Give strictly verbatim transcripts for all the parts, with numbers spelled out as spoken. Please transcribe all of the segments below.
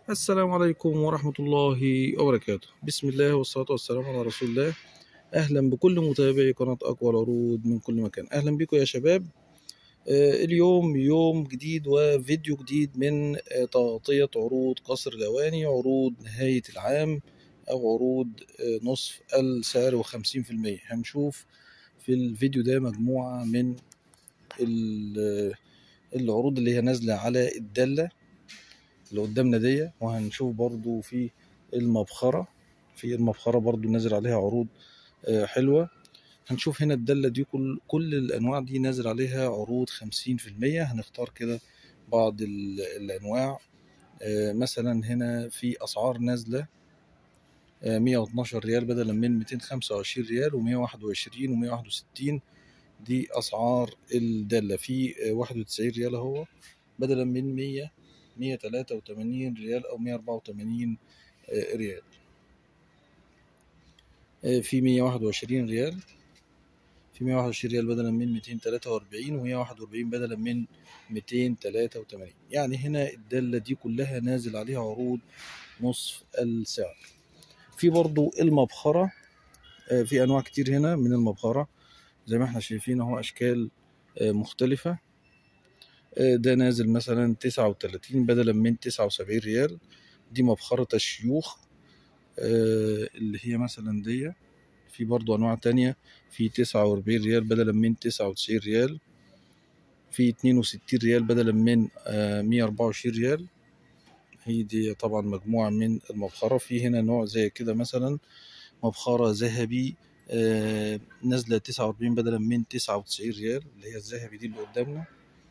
السلام عليكم ورحمة الله وبركاته. بسم الله والصلاة والسلام على رسول الله. أهلا بكل متابعي قناة أقوى العروض من كل مكان، أهلا بكم يا شباب. آه، اليوم يوم جديد وفيديو جديد من آه، تغطية عروض قصر الأواني، عروض نهاية العام أو عروض آه، نصف السعر وخمسين في المية. هنشوف في الفيديو ده مجموعة من ال- العروض اللي هي نازلة على الدالة اللي قدامنا دي، وهنشوف برضو في المبخرة في المبخرة برضو نازل عليها عروض آه، حلوة. هنشوف هنا الدالة دي كل كل الأنواع دي نازل عليها عروض خمسين في المية. هنختار كده بعض ال- الأنواع. آه، مثلا هنا في أسعار نازلة آه، مية واتناشر ريال بدلا من ميتين وخمسة وعشرين ريال، ومية وواحد وعشرين ومية وواحد وستين. دي أسعار الدالة. في آه، واحد وتسعين ريال أهو بدلا من مية مية تلاتة وتمانين ريال أو مية أربعة وتمانين آه، ريال. آه، في مية واحد وعشرين ريال في مية واحد وعشرين ريال بدلا من ميتين تلاتة وأربعين، ومية واحد وأربعين بدلا من ميتين تلاتة وتمانين. يعني هنا الدالة دي كلها نازل عليها عروض نصف السعر. في برضو المبخرة. آه، في أنواع كتير هنا من المبخرة زي ما احنا شايفين اهو، أشكال آه، مختلفة. آه، ده نازل مثلا تسعة وتلاتين بدلا من تسعة وسبعين ريال. دي مبخرة الشيوخ آه، اللي هي مثلا دي. في برضو أنواع تانية في تسعة وأربعين ريال بدلا من تسعة وتسعين ريال. في اتنين وستين ريال بدلا من آه، مية وأربعة وعشرين ريال. هي دي طبعا مجموعة من المبخرة. في هنا نوع زي كده مثلا مبخرة ذهبي آه، نازلة تسعة وأربعين بدلا من تسعة وتسعين ريال، اللي هي الذهبي دي اللي قدامنا.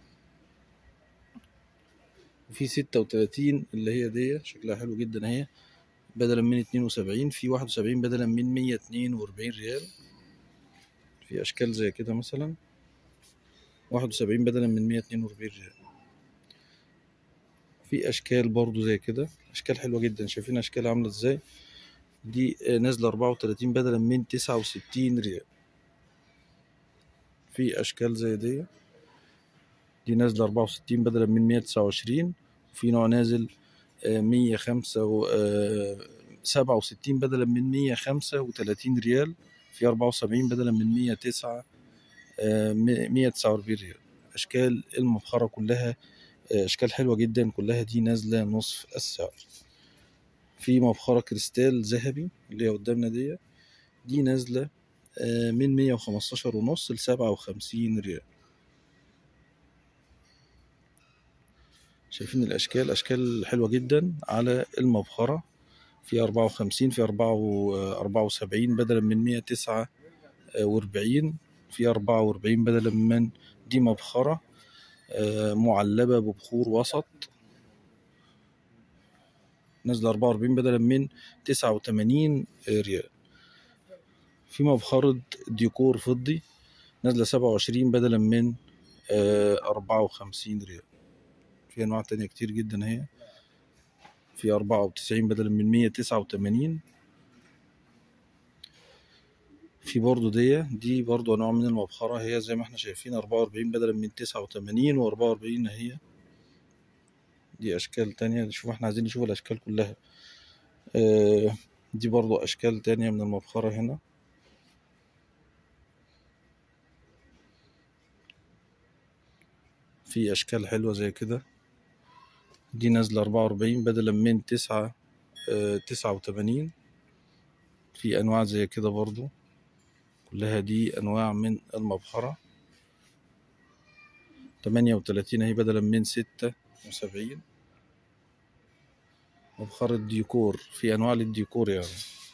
وفي ستة وتلاتين اللي هي دي شكلها حلو جدا اهي بدلا من اتنين وسبعين. في واحد وسبعين بدلا من مية واتنين وأربعين ريال. في أشكال زي كده مثلا واحد وسبعين بدلا من مية واتنين وأربعين ريال. في أشكال برضو زي كده، أشكال حلوة جدا. شايفين أشكال عاملة ازاي؟ دي آه، نازلة أربعة وتلاتين بدلا من تسعة وستين ريال. في أشكال زي دي دي نازلة أربعة وستين بدلا من مية وتسعة وعشرين. وفي نوع نازل آه، مية خمسة و آه، سبعة وستين بدلا من مية خمسة وتلاتين ريال. في أربعة وسبعين بدلا من مية تسعة آه، مية تسعة وأربعين ريال. أشكال المبخرة كلها آه، أشكال حلوة جدا، كلها دي نازلة نصف السعر. في مبخرة كريستال ذهبي اللي هي قدامنا دي دي نازلة آه، من مية وخمستاشر ونص لسبعة وخمسين ريال. شايفين الأشكال أشكال حلوة جدا على المبخرة. في أربعة وخمسين، في أربعة وسبعين بدلا من مية تسعة وأربعين. في أربعة وأربعين بدلا من دي مبخرة آه، معلبة ببخور وسط نازلة أربعة وأربعين بدلا من تسعة وتمانين ريال. في مبخرة ديكور فضي نازلة سبعة وعشرين بدلا من أربعة وخمسين ريال. في أنواع تانية كتير جدا اهي. في أربعة وتسعين بدلا من مية تسعة وتمانين. في برضو دي دي برضو أنواع من المبخرة، هي زي ما احنا شايفين أربعة وأربعين بدلا من تسعة وتمانين وأربعة وأربعين اهي. دي أشكال تانية. نشوف احنا عايزين نشوف الأشكال كلها. آه دي برضو أشكال تانية من المبخرة هنا. في أشكال حلوة زي كده. دي نازلة أربعة وأربعين بدلا من تسعة آه تسعة وتمانين. في أنواع زي كده برضو، كلها دي أنواع من المبخرة. تمانية وتلاتين اهي بدلا من ستة وسبعين. مبخرة ديكور، في أنواع للديكور يعني.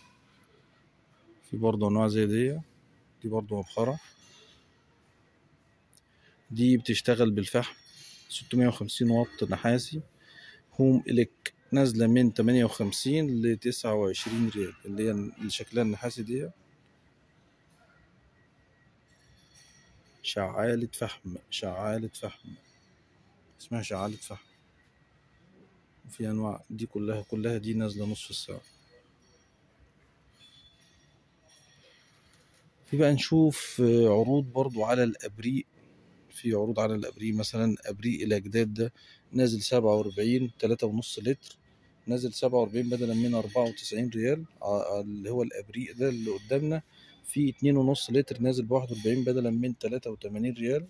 في برضو أنواع زي دي دي برضو مبخرة. دي بتشتغل بالفحم ستمية وخمسين واط نحاسي هوم إليك، نازلة من تمانية وخمسين لتسعة وعشرين ريال، اللي هي اللي شكلها النحاسي دي. شعالة فحم شعالة فحم اسمها شعالة فحم. في أنواع دي كلها كلها دي نازلة نصف السعر. في بقى نشوف عروض برضو على الأبريق. في عروض على الأبريق مثلا أبريق الأجداد ده نازل سبعة وأربعين تلاتة ونص لتر، نازل سبعة وأربعين بدلا من أربعة وتسعين ريال. ع- اللي هو الابريق ده اللي قدامنا في اتنين ونص لتر نازل بواحد وأربعين بدلا من تلاتة وتمانين ريال.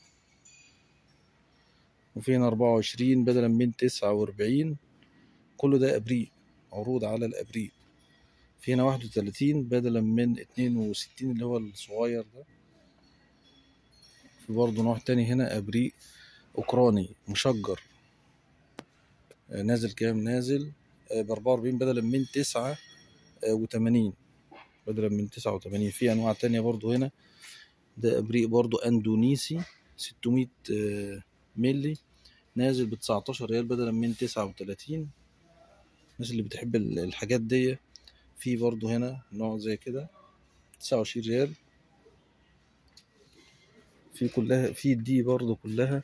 وفي هنا أربعة وعشرين بدلا من تسعة وأربعين. كله ده ابريق، عروض على الابريق. في هنا واحد وتلاتين بدلا من اتنين وستين اللي هو الصغير ده. في برضه نوع تاني هنا ابريق اوكراني مشجر، آه، نازل كام؟ نازل ب أربعة وأربعين بدلا من تسعة وتمانين، بدلا من تسعة وتمانين. في انواع تانية برضو هنا. ده ابريق برضو اندونيسي ستمية آه، ملي، نازل ب تسعتاشر ريال بدلا من تسعة وتلاتين. الناس اللي بتحب ال- الحاجات دي. في برضو هنا نوع زي كده تسعة وعشرين ريال. في كلها في دي برضو كلها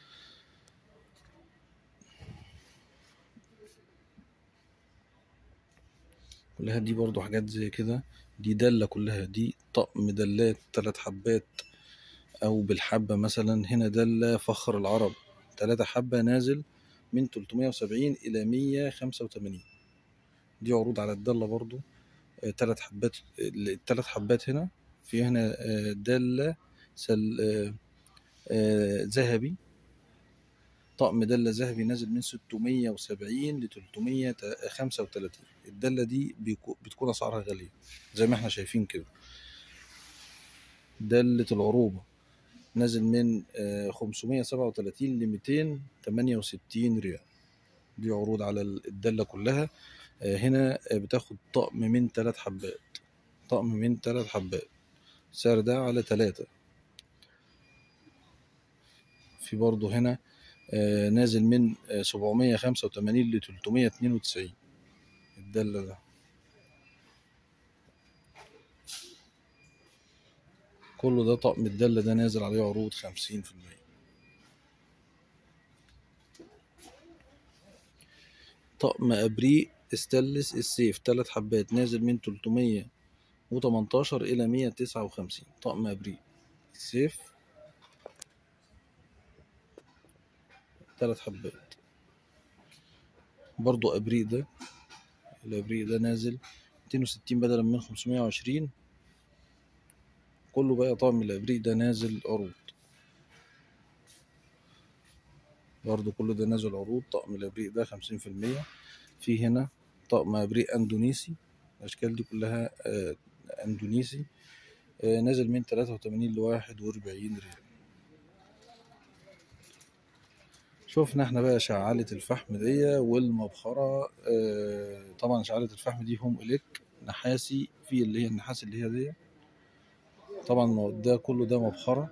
كلها دي برضو حاجات زي كده. دي دلة كلها، دي طقم دلات تلات حبات او بالحبة مثلا. هنا دلة فخر العرب تلاتة حبة، نازل من تلتمية وسبعين الى مية خمسة وتمانين. دي عروض على الدلة برضو. آه، تلات حبات. التلات حبات هنا. في هنا آه، دلة سل آه، آه، ذهبي، طقم دلة ذهبي نازل من ستمية وسبعين ل تلتمية وخمسة وتلاتين. الدلة دي بيكو- بتكون أسعارها غالية زي ما احنا شايفين كده. دلة العروبة نازل من آه، خمسمية وسبعة وتلاتين ل ميتين وتمانية وستين ريال. دي عروض على الدالة كلها. آه، هنا آه، بتاخد طقم من تلات حبات، طقم من تلات حبات، سعر ده على تلاتة. في برضو هنا آه، نازل من آه، سبعمية وخمسة وتمانين ل تلتمية واتنين وتسعين الدالة ده. كله ده طقم الدالة ده نازل عليه عروض خمسين في المية. طقم أبريق استانلس السيف تلات حبات، نازل من تلتمية وتمنتاشر إلى مية وتسعة وخمسين. طقم أبريق السيف تلات حبات. برضو أبريق ده، الأبريق ده نازل ميتين وستين بدلا من خمسمية وعشرين. كله بقى طقم الأبريق ده نازل عروض. برضو كله ده نازل عروض. طقم الأبريق ده خمسين في المية. في هنا طقم أبريق أندونيسي، الأشكال دي كلها آه، أندونيسي، آه، نازل من تلاتة وتمانين لواحد وأربعين ريال. شوفنا احنا بقى شعالة الفحم دي والمبخرة. آه، طبعا شعالة الفحم دي هوم إليك نحاسي، في اللي هي النحاس اللي هي دي. طبعا ده كله ده مبخرة.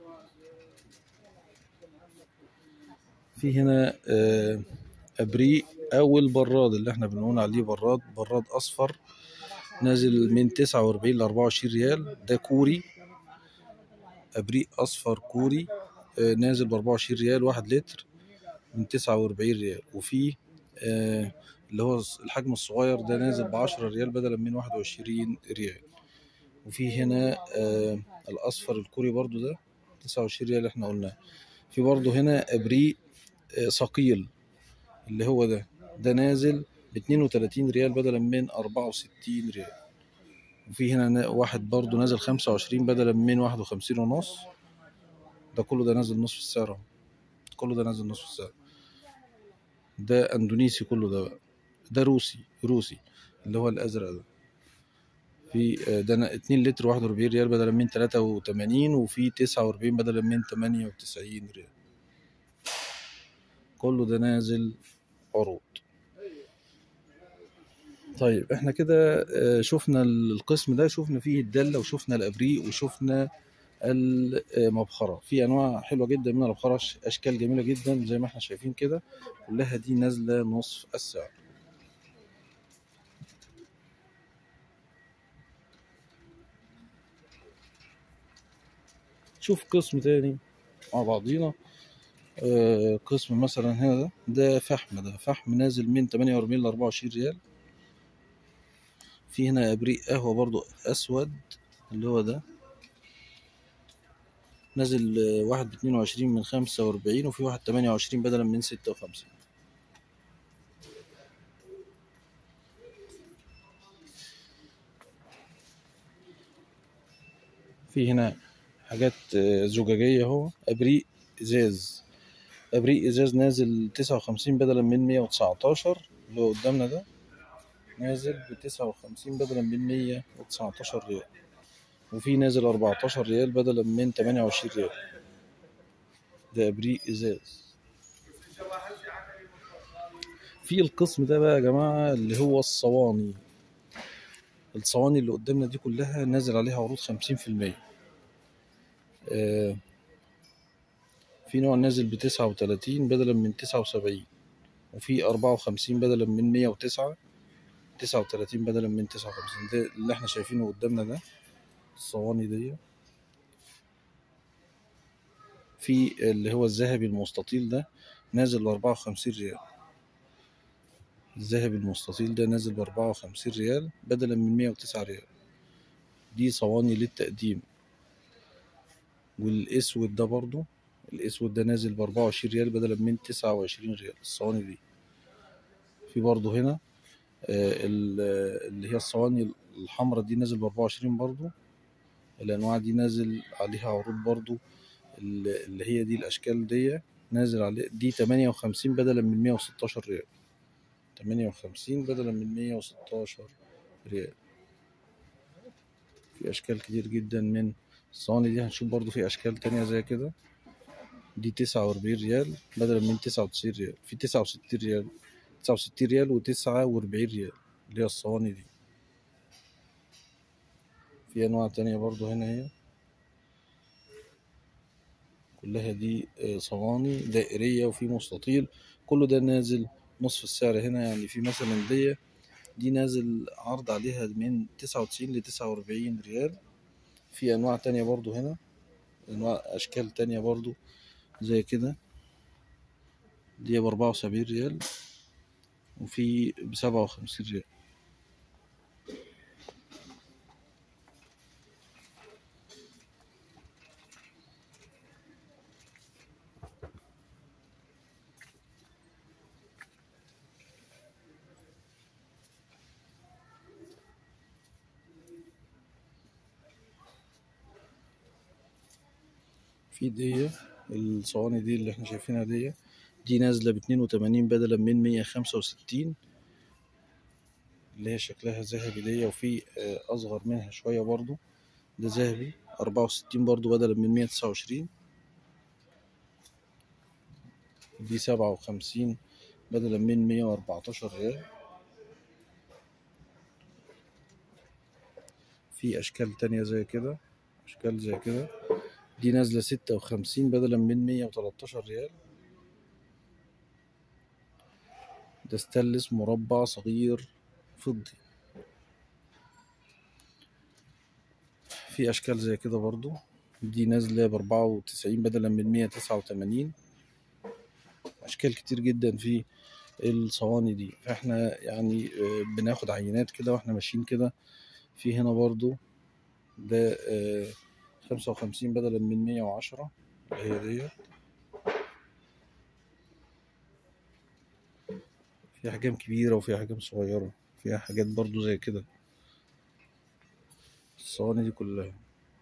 في هنا آه، ابريق او البراد اللي احنا بنقول عليه براد، براد اصفر، نازل من تسعة وأربعين ل أربعة وعشرين ريال. ده كوري، ابريق اصفر كوري، آه، نازل ب أربعة وعشرين ريال واحد لتر من تسعة وأربعين ريال. وفي آه، اللي هو الحجم الصغير ده نازل ب عشرة ريال بدلا من واحد وعشرين ريال. وفي هنا آه، الاصفر الكوري برضو ده تسعة وعشرين ريال احنا قلنا. في برضو هنا ابريق آه، ثقيل اللي هو ده ده نازل ب اتنين وتلاتين ريال بدلا من أربعة وستين ريال. وفي هنا نا- واحد برضو نازل خمسة وعشرين بدلا من واحد وخمسين ونص. ده كله ده نازل نصف السعر اهو. كله ده نازل نصف السعر. ده اندونيسي كله ده بقى. ده روسي روسي اللي هو الازرق ده. في آه، ده نا- اتنين لتر واحد وأربعين ريال بدلا من تلاتة وتمانين. وفي تسعة وأربعين بدلا من تمانية وتسعين ريال. كله ده نازل عروض. طيب احنا كده آه، شفنا القسم ده، شفنا فيه الدلة وشفنا الابريق وشفنا المبخرة. في انواع حلوة جدا من المبخرة، اشكال جميلة جدا زي ما احنا شايفين كده. كلها دي نازلة نصف السعر. شوف قسم تاني مع بعضينا. آه، قسم مثلا هنا ده ده فحم ده فحم نازل من تمانية وأربعين ل أربعة وعشرين ريال. في هنا ابريق قهوة برضو اسود اللي هو ده، نازل آه، واحد باتنين وعشرين من خمسة وأربعين. وفي واحد تمانية وعشرين بدلا من ستة وخمسين. في هنا حاجات زجاجية اهو، ابريق ازاز، ابريق ازاز نازل تسعة وخمسين بدلا من مية وتسعتاشر، اللي هو قدامنا ده نازل بتسعة وخمسين بدلا من مية وتسعتاشر ريال، وفي نازل أربعتاشر ريال بدلا من تمانية وعشرين ريال. ده ابريق ازاز. في القسم ده بقى يا جماعة اللي هو الصواني، الصواني اللي قدامنا دي كلها نازل عليها عروض خمسين في المية. آه في نوع نازل بتسعة وتلاتين بدلا من تسعة وسبعين، وفي أربعة وخمسين بدلا من مية وتسعة، تسعة وتلاتين بدلا من تسعة وخمسين. ده اللي احنا شايفينه قدامنا ده الصواني دي. في اللي هو الذهبي المستطيل ده نازل بأربعة وخمسين ريال، الذهبي المستطيل ده نازل بأربعة وخمسين ريال بدلا من مية وتسعة ريال. دي صواني للتقديم. والاسود ده برضو، الاسود ده نازل بأربعة وعشرين ريال بدلا من تسعة وعشرين ريال الصواني دي. في برضو هنا اللي هي الصواني الحمراء دي نازل بأربعة وعشرين برضو. الأنواع دي نازل عليها عروض برضو، اللي هي دي الأشكال دي نازل عليه دي تمانية وخمسين بدلا من مية وستاشر ريال، تمانية وخمسين بدلا من مية وستاشر ريال. في أشكال كتير جدا من الصواني دي. هنشوف برضو في أشكال تانية زي كده. دي تسعة وأربعين ريال بدلا من تسعة وتسعين ريال، في تسعة وستين ريال، تسعة وستين ريال وتسعة وأربعين ريال اللي هي الصواني دي. في أنواع تانية برضو هنا، هي كلها دي صواني دائرية وفي مستطيل، كله ده نازل نصف السعر هنا. يعني في مثلا دي دي نازل عرض عليها من تسعة وتسعين لتسعة وأربعين ريال. في أنواع تانية برضو هنا، أنواع أشكال تانية برضو زي كده، دي بأربعة وسبعين ريال وفي بسبعة وخمسين ريال. في دي الصواني دي اللي احنا شايفينها دي دي نازلة باتنين وتمانين بدلا من مية خمسة وستين، اللي هي شكلها ذهبي دي. وفي أصغر منها شوية برضو، ده ذهبي أربعة وستين برضو بدلا من مية تسعة وعشرين. دي سبعة وخمسين بدلا من مية وأربعتاشر ريال. في أشكال تانية زي كده، أشكال زي كده دي نازلة ستة وخمسين بدلا من مية وتلاتاشر ريال. ده ستانلس مربع صغير فضي. في أشكال زي كده برضو، دي نازلة بأربعة وتسعين بدلا من مية تسعة وتمانين. أشكال كتير جدا في الصواني دي. فإحنا يعني بناخد عينات كده وإحنا ماشيين كده. في هنا برضو ده خمسة وخمسين بدلا من مية وعشرة، هي دي. في أحجام كبيرة وفي أحجام صغيرة، فيها حاجات برضو زي كده الصواني دي كلها.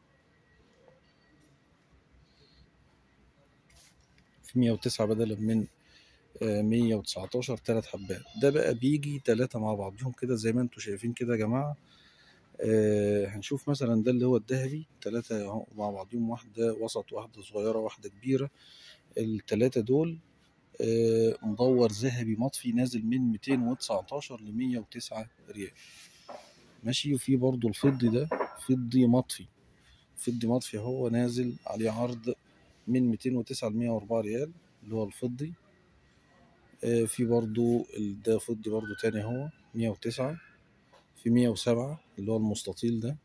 في مية وتسعة بدلا من مية وتسعتاشر، تلات حبات. ده بقى بيجي تلاتة مع بعضهم كده زي ما انتوا شايفين كده يا جماعة. آه هنشوف مثلا ده اللي هو الذهبي، تلاتة مع بعضهم، واحدة وسط واحدة صغيرة واحدة كبيرة. التلاتة دول آه مدور ذهبي مطفي نازل من ميتين وتسعتاشر لمية وتسعة ريال ماشي. وفي برضو الفضي ده فضي مطفي، فضي مطفي هو نازل عليه عرض من ميتين وتسعة لمية وأربعة ريال اللي هو الفضي. آه في برضو ده فضي برضو تاني هو مية وتسعة. في مية وسبعة اللي هو المستطيل ده،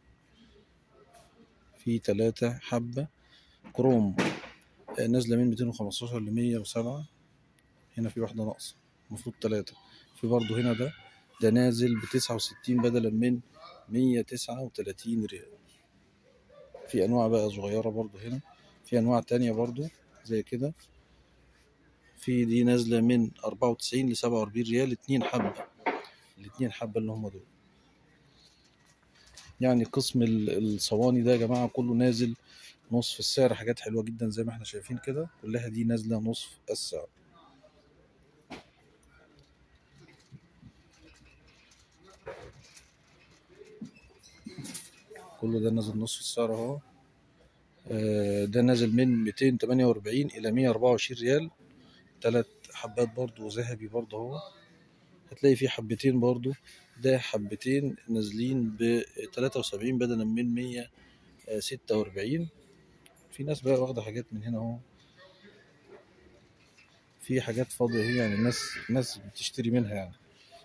في تلاتة حبة كروم نازلة من ميتين وخمستاشر لمية وسبعة. هنا في واحدة ناقصة، المفروض تلاتة. في برضو هنا ده ده نازل بتسعة وستين بدلا من مية تسعة وتلاتين ريال. في أنواع بقى صغيرة برضو هنا، في أنواع تانية برضو زي كده. في دي نازلة من أربعة وتسعين لسبعة وأربعين ريال، اتنين حبة، الاتنين حبة اللي هم دول يعني قسم الصواني ده يا جماعة كله نازل نصف السعر. حاجات حلوة جدا زي ما احنا شايفين كده، كلها دي نازلة نصف السعر. كله ده نازل نصف السعر اهو. ده نازل من ميتين وتمانية وأربعين الى مية وأربعة وعشرين ريال. تلات حبات برضو ذهبي برضو اهو. هتلاقي فيه حبتين برضو، ده حبتين نازلين ب تلاتة وسبعين بدلا من مية ستة وأربعين. في ناس بقى واخدة حاجات من هنا اهو، في حاجات فاضية هي يعني الناس الناس بتشتري منها يعني.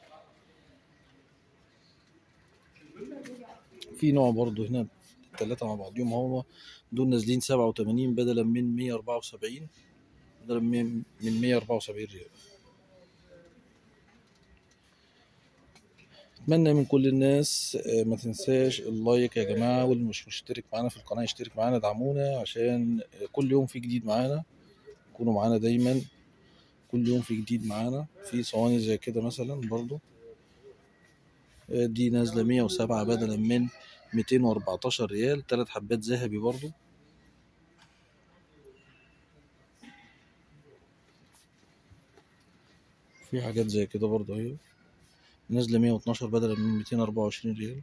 في نوع برضو هنا التلاتة مع بعضهم هو دول نازلين سبعة وتمانين بدلا من مية وأربعة وسبعين، بدلا من من مية وأربعة وسبعين ريال. اتمنى من كل الناس ما تنساش اللايك يا جماعة، واللي مش مشترك معانا في القناة يشترك معانا، دعمونا عشان كل يوم في جديد معانا. كونوا معانا دايما، كل يوم في جديد معانا. في صواني زي كده مثلا برضو دي نازلة مية وسبعة بدلا من ميتين وأربعتاشر ريال. تلات حبات ذهبي برضو. في حاجات زي كده برضو اهي نازلة مية واتناشر بدلا من ميتين وأربعة وعشرين ريال.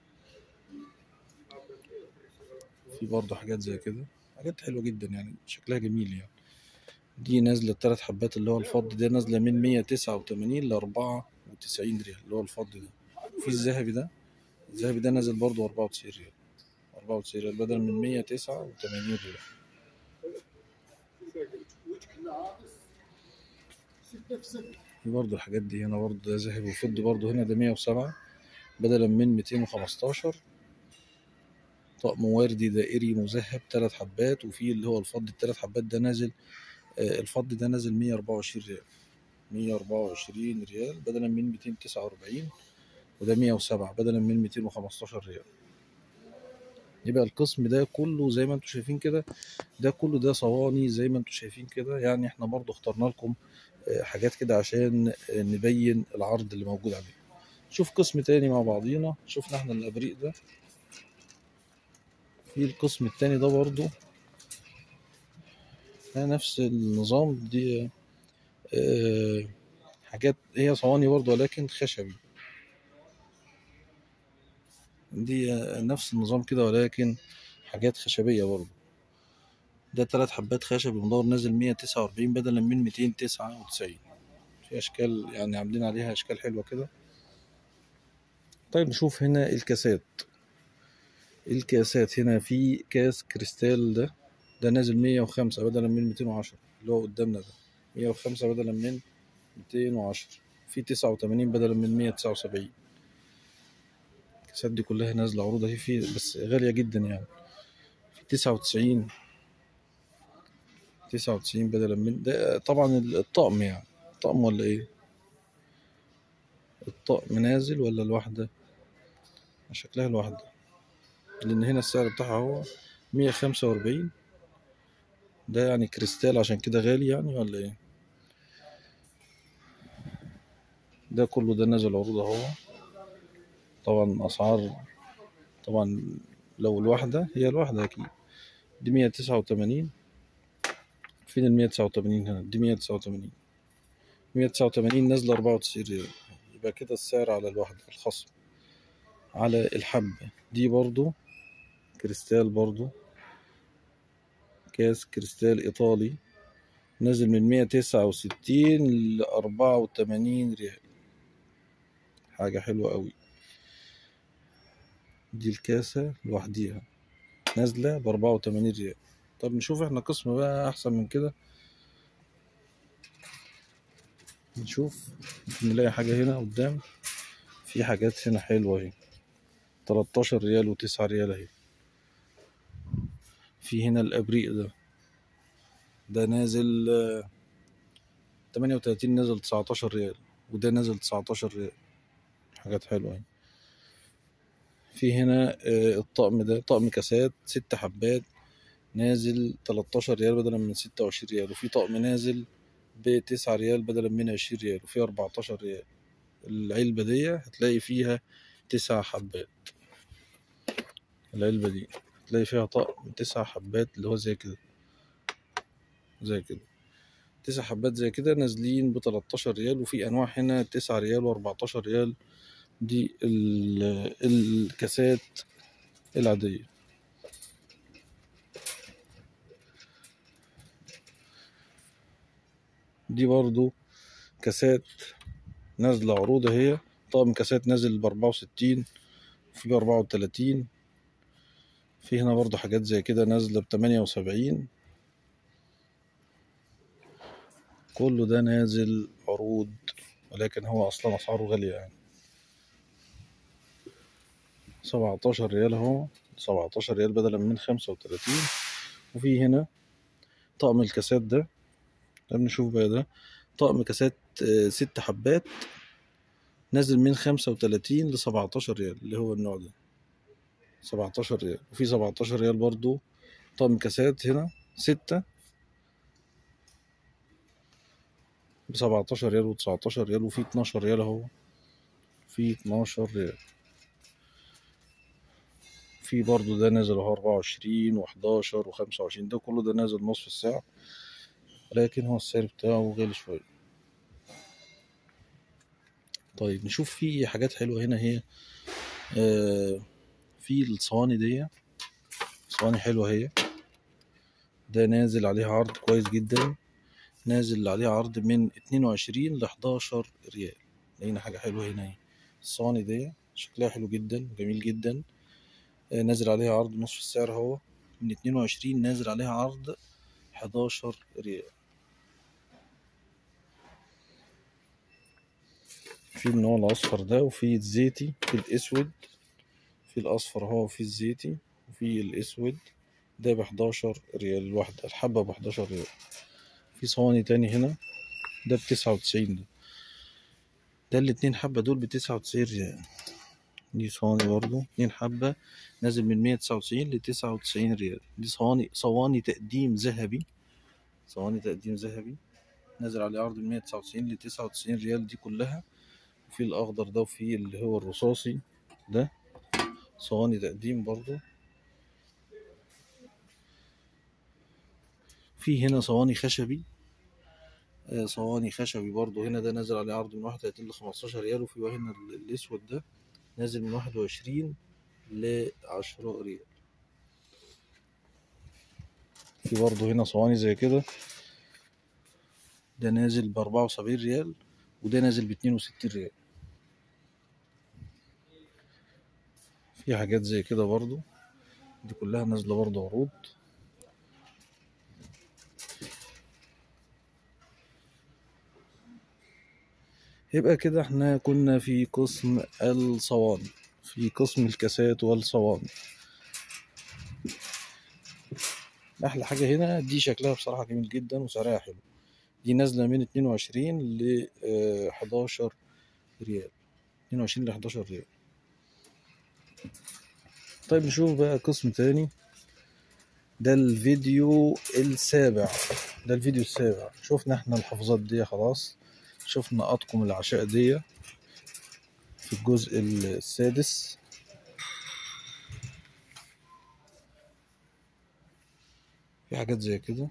في برضو حاجات زي كده، حاجات حلوة جدا يعني شكلها جميل يعني. دي نازلة تلات حبات اللي هو الفضي ده نازلة من مية تسعة وتمانين لأربعة وتسعين ريال اللي هو الفضي ده. في الذهبي ده، الذهبي ده نازل برضو أربعة وتسعين ريال، أربعة وتسعين ريال بدل من مية تسعة وتمانين ريال. في برضو الحاجات دي هنا برضو ده ذهبي وفضي برضو هنا ده مية وسبعة بدلا من ميتين وخمستاشر. طقم وردي دائري مذهب تلات حبات. وفي اللي هو الفضي التلات حبات ده نازل آه الفضي ده نازل مية وأربعة وعشرين ريال، مية وأربعة وعشرين ريال بدلا من ميتين تسعة وأربعين. وده مية وسبعة بدلا من ميتين وخمستاشر ريال. يبقى القسم ده كله زي ما انتم شايفين كده، ده كله ده صواني زي ما انتم شايفين كده. يعني احنا برضو اخترنا لكم حاجات كده عشان نبين العرض اللي موجود عليه. شوف قسم تاني مع بعضينا. شوفنا احنا الابريق ده، في القسم التاني ده برضو ده نفس النظام. دي اه حاجات هي صواني برضو ولكن خشبي. دي نفس النظام كده ولكن حاجات خشبية برضو. ده تلات حبات خشبي مدور نازل مية تسعة وأربعين بدلا من ميتين تسعة وتسعين. في اشكال يعني عاملين عليها اشكال حلوة كده. طيب نشوف هنا الكاسات. الكاسات هنا في كاس كريستال ده ده نازل مية وخمسة بدلا من ميتين وعشرة اللي هو قدامنا ده، مية وخمسة بدلا من ميتين وعشرة. في تسعة وتمانين بدلا من مية تسعة وسبعين. الكاسات دي كلها نازلة عروض اهي، في بس غالية جدا يعني. في تسعة وتسعين، تسعة وتسعين بدلا من ده طبعا الطقم يعني. الطقم ولا ايه؟ الطقم نازل ولا الواحدة؟ شكلها الواحدة لأن هنا السعر بتاعها هو مية خمسة وأربعين. ده يعني كريستال عشان كده غالي يعني ولا ايه؟ ده كله ده نازل عروض اهو. طبعا أسعار طبعا لو الواحدة هي الواحدة أكيد. دي مية تسعة وتمانين. فين المية تسعة وتمانين هنا؟ دي مية تسعة وتمانين، مية تسعة وتمانين نازلة أربعة وتسعين ريال. يبقى كده السعر على الواحدة الخصم على الحبة. دي برضو كريستال برضو، كاس كريستال إيطالي نازل من مية تسعة وستين لأربعة وتمانين ريال. حاجة حلوة أوي. دي الكاسة لوحديها نازلة بأربعة وتمانين ريال. طب نشوف احنا قسم بقى أحسن من كده. نشوف نلاقي حاجة هنا قدام. في حاجات هنا حلوة اهي تلاتاشر ريال وتسعة ريال اهي. في هنا الابريق ده ده نازل تمانية وتلاتين نازل تسعتاشر ريال، وده نازل تسعتاشر ريال. حاجات حلوة اهي. في هنا الطقم ده طقم كاسات ست حبات نازل تلاتاشر ريال بدلا من ستة وعشرين ريال. وفي طقم نازل بتسعة ريال بدلا من عشرين ريال. وفي أربعتاشر ريال. العلبة دي هتلاقي فيها تسع حبات. العلبة دي هتلاقي فيها طقم تسع حبات اللي هو زي كده زي كده تسع حبات زي كده نازلين بتلاتاشر ريال. وفي انواع هنا تسعة ريال واربعتاشر ريال، دي ال- الكاسات العادية. دي برضو كاسات نازلة عروض اهي، طقم كاسات نازل بأربعة وستين وفي بأربعة وتلاتين. في هنا برضو حاجات زي كده نازلة بتمانية وسبعين. كله ده نازل عروض، ولكن هو أصلا أسعاره غالية يعني. سبعتاشر ريال اهو، سبعتاشر ريال بدلا من خمسة وتلاتين. وفي هنا طقم الكاسات ده، طب نشوف بقى ده طقم كاسات آه، ست حبات نازل من خمسة وتلاتين لسبعتاشر ريال، اللي هو النوع ده سبعتاشر ريال. وفي سبعتاشر ريال برضو طقم كاسات هنا ستة بسبعتاشر ريال وتسعتاشر ريال. وفي اتناشر ريال اهو، في اتناشر ريال. في برضو ده نازل اهو اربعة وعشرين وحداشر وخمسة وعشرين، ده كله ده نازل نصف السعر، ولكن هو السعر بتاعه غالي شوية. طيب نشوف في حاجات حلوة هنا هي آه في الصواني دي، صواني حلوة هي، ده نازل عليها عرض كويس جدا، نازل عليها عرض من اتنين وعشرين لحداشر ريال. لقينا حاجة حلوة هنا اهي. الصواني دي شكلها حلو جدا جميل جدا، آه نازل عليها عرض نصف السعر اهو، من اتنين وعشرين نازل عليها عرض حداشر ريال. في النوع الأصفر ده، وفي الزيتي، في الأسود، في الأصفر اهو، وفي الزيتي، وفي الأسود، ده بحداشر ريال الواحدة، الحبة بحداشر ريال. في صواني تاني هنا ده بتسعة وتسعين، ده ده الاتنين حبة دول بتسعة وتسعين ريال. دي صواني برضو اتنين حبة نازل من مية تسعة وتسعين لتسعة وتسعين ريال. دي صواني صواني تقديم ذهبي، صواني تقديم ذهبي نازل عليه عرض من مية تسعة وتسعين لتسعة وتسعين ريال دي كلها. وفي الأخضر ده، وفي اللي هو الرصاصي ده صواني تقديم برضو. في هنا صواني خشبي، آه صواني خشبي برضو هنا، ده نازل عليه عرض من واحد وتلاتين لخمستاشر ريال. وفي هنا الأسود ده نازل من واحد وعشرين لعشرة ريال. في برضو هنا صواني زي كده، ده نازل بأربعة وسبعين ريال، وده نازل باتنين وستين ريال. في حاجات زي كده برضو، دي كلها نازلة برضو عروض. يبقى كده احنا كنا في قسم الصواني، في قسم الكاسات والصواني. احلى حاجة هنا دي شكلها بصراحة جميل جدا وسعرها حلو، دي نازلة من اتنين وعشرين ل حداشر ريال، اتنين وعشرين ل حداشر ريال. طيب نشوف بقى قسم تاني، ده الفيديو السابع، ده الفيديو السابع. شوفنا احنا الحفاظات دي خلاص، شوفنا أطقم العشاء دي في الجزء السادس. في حاجات زي كده،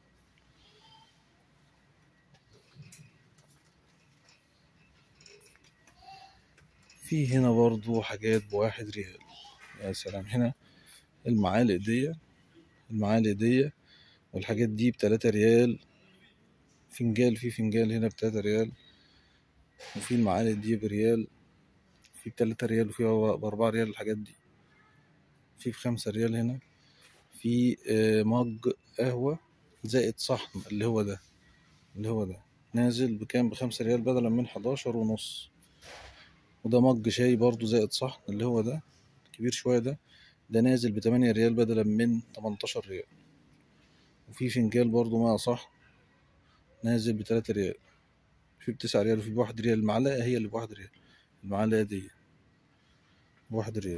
في هنا برضو حاجات بواحد ريال. يا سلام، هنا المعالق دي، المعالق دي والحاجات دي بتلاتة ريال. فنجال، في فنجال هنا بتلاتة ريال، وفي المعالق دي بريال، في بتلاتة ريال، وفي بأربعة ريال الحاجات دي. في بخمسة ريال هنا. في مج قهوة زائد صحن، اللي هو ده اللي هو ده نازل بكام؟ بخمسة ريال بدلا من حداشر ونص. وده مج شاي برضو زائد صحن، اللي هو ده كبير شوية، ده ده نازل بتمانية ريال بدلا من تمنتاشر ريال. وفي فنجال برضو مع صحن نازل بتلاتة ريال، في بتسعة ريال، وفي بواحد ريال. المعلقة هي اللي بواحد ريال، المعلقة دي بواحد ريال.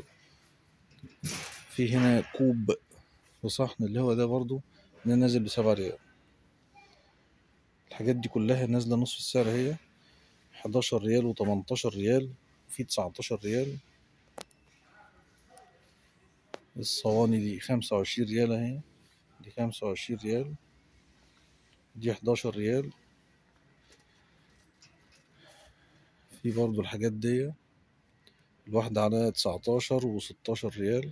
في هنا كوب وصحن، اللي هو ده برضو ده نازل بسبعة ريال. الحاجات دي كلها نازلة نصف السعر، هي حداشر ريال وتمنتاشر ريال، وفي تسعتاشر ريال. الصواني دي خمسة وعشرين ريال اهي، دي خمسة وعشرين ريال، دي حداشر ريال. في برضو الحاجات دي الواحدة على تسعتاشر وستاشر ريال.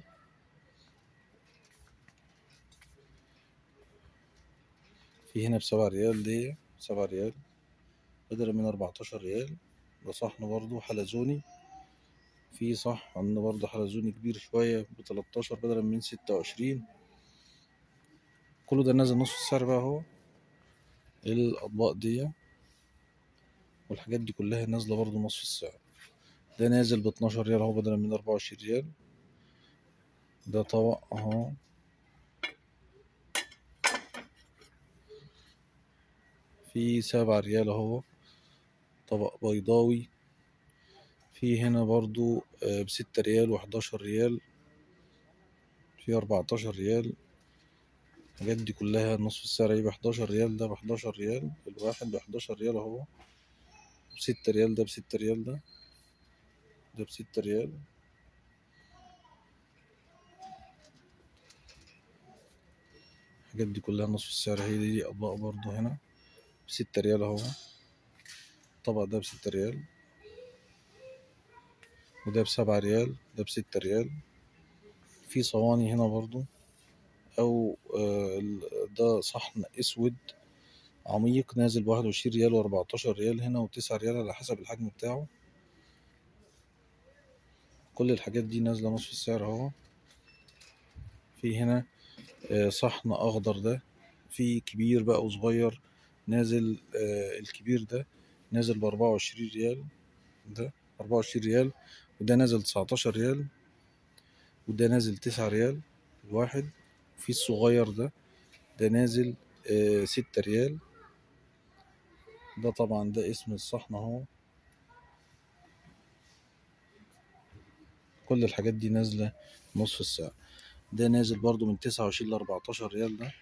في هنا بسبعة ريال، دي سبعة ريال بدلا من أربعتاشر ريال. ده صحن برضو حلزوني، في صحن برضو حلزوني كبير شوية بتلاتاشر بدلا من ستة وعشرين. كله ده نازل نص السعر بقى اهو. الأطباق دي والحاجات دي كلها نازلة برضو نصف السعر. ده نازل باتناشر ريال اهو بدلا من أربعة وعشرين ريال. ده طبق اهو، في سبعة ريال اهو، طبق بيضاوي. في هنا برضو بستة ريال وحداشر ريال، في أربعتاشر ريال. الحاجات دي كلها نصف السعر اهي بحداشر ريال. ده بحداشر ريال الواحد، بحداشر ريال اهو. بستة ريال ده، بستة ريال ده، ده بستة ريال. الحاجات دي كلها نصف السعر اهي. دي أطباق برضو هنا بستة ريال اهو. الطبق ده بستة ريال، وده بسبعة ريال، ده بستة ريال. في صواني هنا برضو أو ده صحن أسود عميق نازل بواحد وعشرين ريال وأربعتاشر ريال هنا، وتسعة ريال على حسب الحجم بتاعه. كل الحاجات دي نازلة نصف السعر اهو. في هنا صحن أخضر، ده في كبير بقى وصغير نازل. الكبير ده نازل بأربعة وعشرين ريال، ده أربعة وعشرين ريال، وده نازل تسعتاشر ريال، وده نازل تسعة ريال الواحد. في الصغير ده ده نازل ستة ريال. ده طبعا ده اسم الصحن اهو. كل الحاجات دي نازلة نصف السعر. ده نازل برضو من تسعة وعشرين لأربعتاشر ريال. ده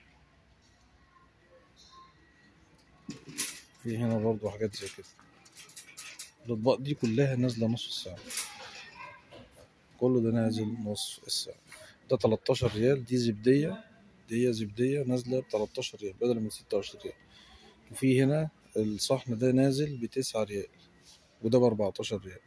في هنا برضو حاجات زي كده. الأطباق دي كلها نازلة نصف السعر، كله ده نازل نصف السعر. ده تلاتاشر ريال، دي زبدية، دي زبدية نازلة بتلاتاشر ريال بدل من ستة وعشرين ريال. وفي هنا الصحن ده نازل بتسعة ريال، وده بأربعتاشر ريال.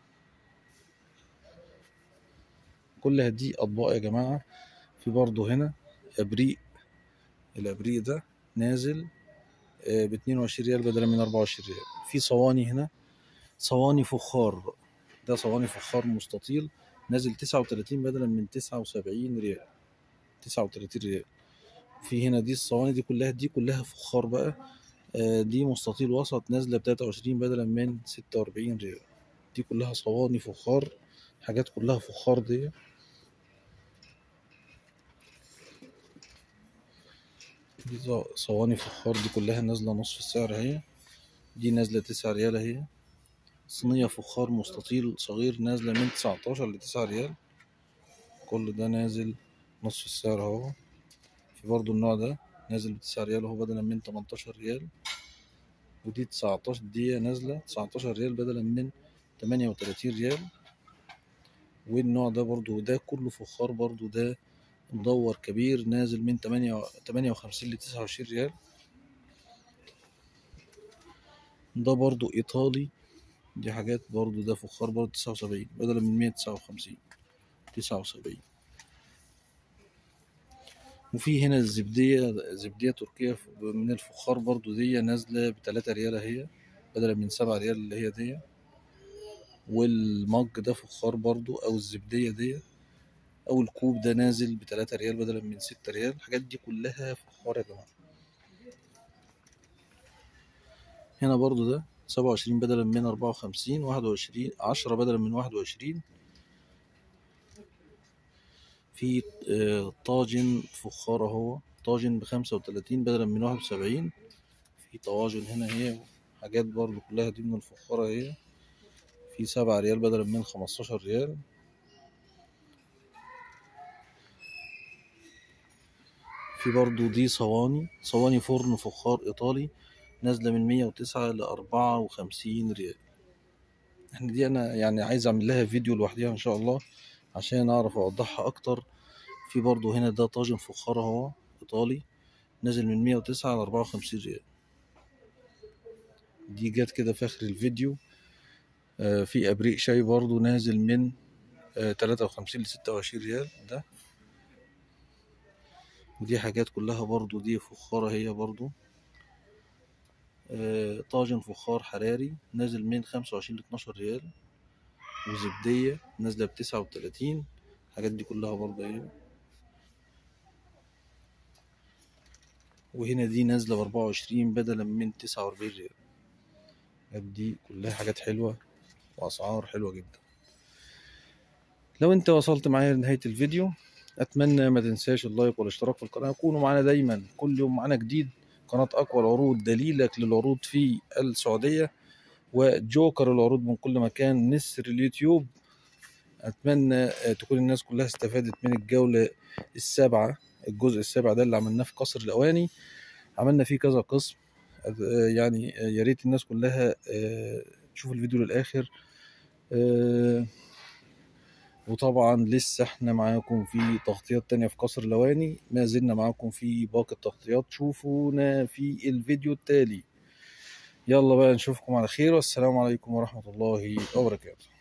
كلها دي أطباق يا جماعة. في برضو هنا أبريق، الأبريق ده نازل باتنين وعشرين ريال بدلا من أربعة وعشرين ريال. في صواني هنا، صواني فخار، ده صواني فخار مستطيل نازل تسعة وتلاتين بدلا من تسعة وسبعين ريال، تسعة وتلاتين ريال. في هنا دي الصواني دي كلها، دي كلها فخار بقى. دي مستطيل وسط نازلة بتلاتة وعشرين بدلا من ستة وأربعين ريال. دي كلها صواني فخار، حاجات كلها فخار. دي دي صواني فخار، دي كلها نازلة نصف السعر اهي. دي نازلة تسعة ريال اهي. صينية فخار مستطيل صغير نازلة من تسعتاشر لتسعة ريال. كل ده نازل نصف السعر اهو. في برضو النوع ده نازل بتسعة ريال اهو بدلا من تمنتاشر ريال. ودي تسعتاشر، دي نازلة تسعتاشر ريال بدلا من تمانية وتلاتين ريال. والنوع ده برضو ده كله فخار برضو، ده مدور كبير نازل من تمانية وخمسين لتسعة وعشرين ريال. ده برضو إيطالي، دي حاجات برضو ده فخار برضو تسعة وسبعين بدلا من مية تسعة وخمسين، تسعة وسبعين. وفي هنا الزبدية، زبدية تركية من الفخار برضو، دي نازلة بتلاتة ريال اهي بدلا من سبعة ريال اللي هي دي. والمج ده فخار برضو، أو الزبدية دي أو الكوب ده نازل بتلاتة ريال بدلا من ستة ريال. الحاجات دي كلها فخار يا جماعة. هنا برضو ده سبعة وعشرين بدلا من أربعة وخمسين، واحد وعشرين، عشرة بدلا من واحد وعشرين. في طاجن فخار اهو، طاجن بخمسة وتلاتين بدلا من واحد وسبعين. في طواجن هنا هي حاجات برضو كلها دي من الفخارة اهي. في سبعة ريال بدلا من خمستاشر ريال. في برضو دي صواني، صواني فرن فخار ايطالي نازلة من مية وتسعة لأربعة وخمسين ريال. احنا دي انا يعني عايز اعمل لها فيديو لوحديها ان شاء الله عشان اعرف اوضحها اكتر. في برضو هنا ده طاجن فخار اهو ايطالي، نازل من مية وتسعة على أربعة وخمسين ريال. دي جت كده في اخر الفيديو. آه في ابريق شاي برضو نازل من آه تلاتة وخمسين لستة وعشرين ريال ده. ودي حاجات كلها برضو دي فخارة هي برضو. آه طاجن فخار حراري نازل من خمسة وعشرين لاتناشر ريال، وزبدية نازلة بتسعة وتلاتين. الحاجات دي كلها برضو اهي. وهنا دي نازلة بأربعة وعشرين بدلا من تسعة وأربعين ريال. دي كلها حاجات حلوة وأسعار حلوة جدا. لو انت وصلت معايا لنهاية الفيديو، أتمنى ما تنساش اللايك والاشتراك في القناة. كونوا معانا دايما، كل يوم معانا جديد. قناة أقوى العروض، دليلك للعروض في السعودية، وجوكر العروض من كل مكان، نسر اليوتيوب. أتمنى تكون الناس كلها استفادت من الجولة السابعة، الجزء السابع ده اللي عملناه في قصر الأواني. عملنا فيه كذا قسم، يعني يا ريت الناس كلها تشوف الفيديو للآخر. وطبعا لسه احنا معاكم في تغطيات تانية في قصر الأواني، ما زلنا معاكم في باقي التغطيات. شوفونا في الفيديو التالي. يلا بقى نشوفكم على خير، والسلام عليكم ورحمة الله وبركاته.